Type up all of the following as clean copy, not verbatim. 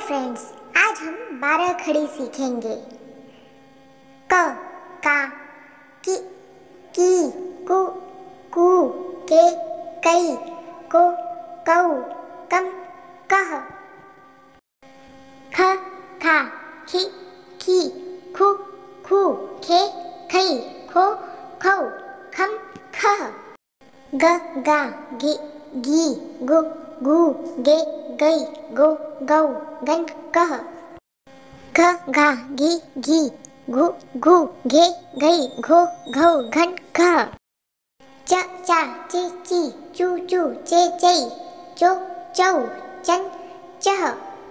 Friends, आज हम 12 खड़ी सीखेंगे। क, का, की, कु, कू, के, कई, को, कऊ, कम, कह। ख, खा, खी, खी, खू, खू, खे, खई, खो, खौ, खम, खह। ग, गा, घी, घी, गु, गू, गे, गई, गो, गौ, गन, गह। घ, घा, घी, घी, घु, घू, घे, गई, घो, घौ, घन, घह। च, चा, ची, ची, चू, चू, चे, चई, चो, चौ, चन, चह।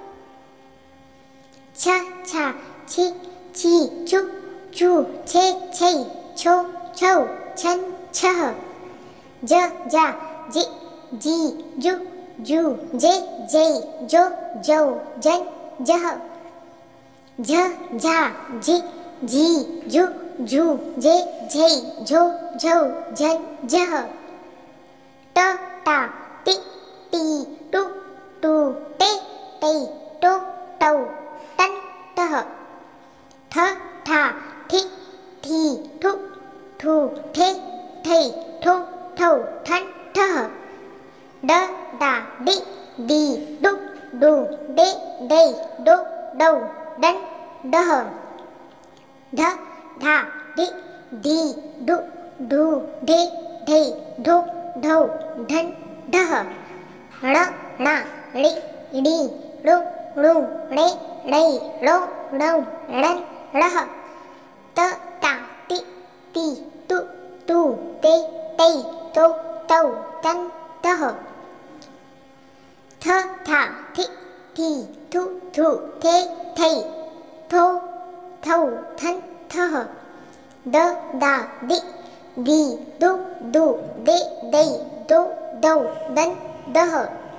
छ, छा, छी, छी, चू, चू, छे, छई, छो, छौ, छन, छह। ज, जा, जी, जी, जू, जू, जे, जई, जो, जौ, जन, जह। झ, झा, झी, झी, झू, झू, जे, झई, झो, झौ, झन, झह। ट, टा, टी, टी, टू, टू, टे, टई, टो, टौ, टन, टह। ठ, ठा, ठी, ठी, ठू, ठू, ठे, ठई, ठो, ठौ, ठन, ठह। ड, डा, डी, डी, डू, डू, डे, डई, डो, डौ, डन, डह। ढ, ढा, ढी, ढी, डू, डू, ढे, ढई, ढो, ढौ, ढन, ढह। ण, णा, णी, णी, णु, णु, णे, णई, णो, णौ, णन, णह। त, ता, ति, ती, तु, तू, ते, तई, तो, तौ, तन, तह। थ, था, थि, थी, थु, थु, थे, थई, थो, थौ, थन, थह। द, दा, दि, दी, दु, दू, दे, दई, दो, दौ, दन, दह।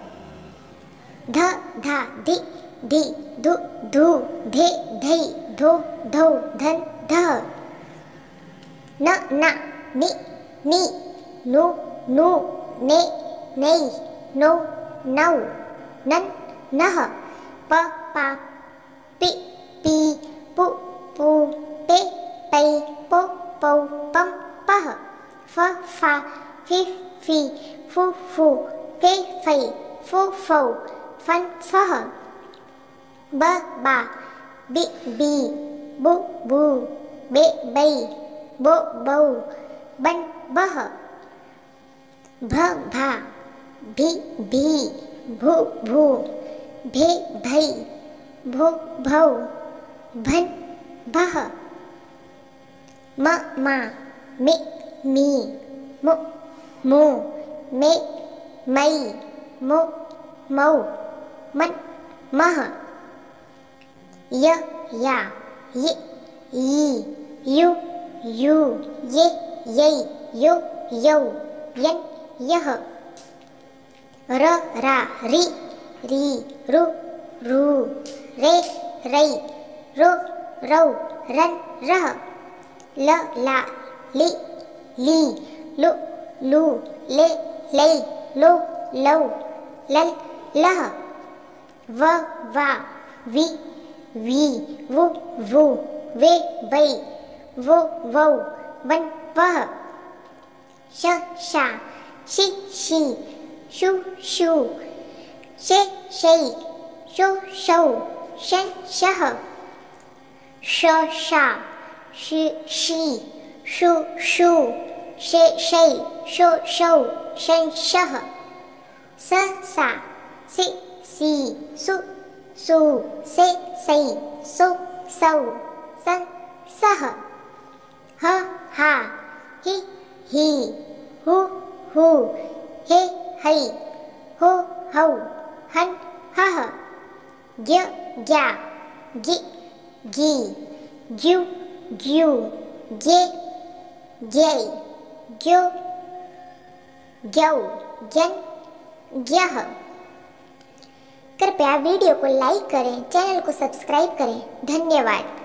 ध, धा, धि, धी, धु, धू, धे, धई, धो, धौ, धन, धह। न, ना, नि, नी, नु, नू, ने, नई, नो, नौ, नन, नह। प, पा, पि, पी, पु, पू, पे, पई, पो, पौ, पम, पह। फ, फा, फि, फी, फु, फू, fe, फई, फो, फौ, फन, फह। ब, बा, बि, बी, बु, बू, बे, बई, बो, बौ, बन, बह। भ, भा, भी, भी, भू, भू, भे, भई, भो, भौ, भन, भह। म, मा, मी, मी, मु, मू, मे, मई, मो, मौ, मन, मह। य, या, ये, ई, यू, यू, ये, यई, यो, यौ, यन, यह। र, रा, री, री, रु, रू, रे, रई, रो, रौ, रन, रह। ल, ला, लि, ली, लु, लू, ले, लई, लो, लौ, लल, लह। व, वा, वी, वी, वु, वू, वे, वई, वो, वौ, वन, वह। श, शा, शि, शी, शु, शू, शे, शई, शो, शौ, शन, शह। श, शा, शी, शी, शु, शू, शे, शई, शो, शौ, शन, शह। स, सा, सि, सी, सु, सू, से, सई, सो, सौ, सन, सह। ह, हा, हि, ही, हु, हू, हे, हई, हो, हौ, हन, हह। ग्य, ग्या, गि, गी, ग्यू, ग्यू, गे, ग्यई, ग्यो, ग्यौ, ग्यन, ग्यह। कृपया वीडियो को लाइक करें, चैनल को सब्सक्राइब करें। धन्यवाद।